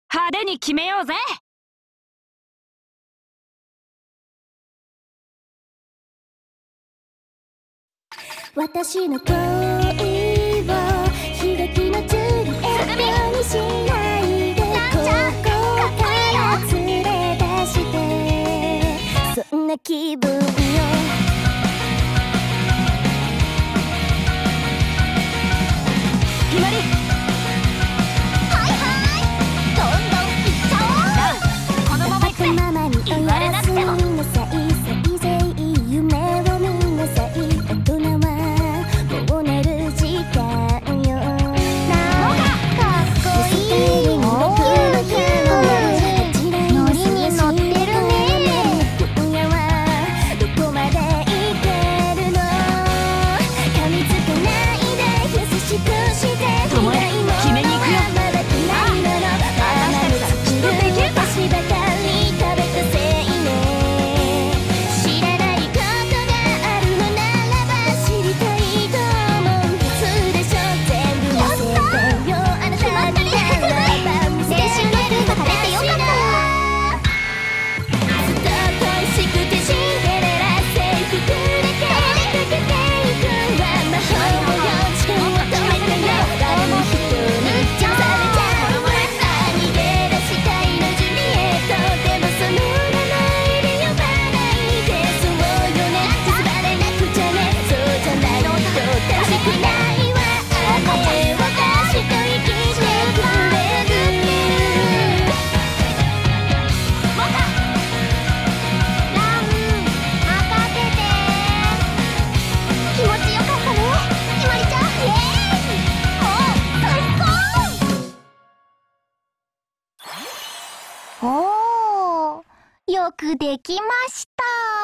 派手に決めようぜ。 私の恋を悲劇のジュリエットにしないで、ここから連れ出して、そんな気分よ。 決まり。 はいはい、どんどんいっちゃおう。 このままいくぜ。 言われなくてもせいぜい夢を見なさい。大人はもう寝る時間よ。なんかっこいい。ノリに乗ってるね。今夜はどこまでいけるの。噛みつかないで優しくして。 ともえ決めに行くよ。 まだくないもの。 私たちきっとできるか。 私ばかり食べたせいね。知らないことがあるのならば知りたいと思うはずでしょ。全部見せてよあなたにならば。見せてよ私のずっと恋しくてシンデレラ制服だけかけていくわ。魔法よ力を止めてよ。誰も人に邪魔されちゃうわ。逃げ出したいのジュリエット。でもその名前で呼ばないで。そうよね、傷バレなくちゃね。そうじゃないと楽しくないわ。ねえ私と生きてくれる？モカラン任せて。気持ちよかったねひまりちゃん。イエーイ、もう最高。おー、よくできました。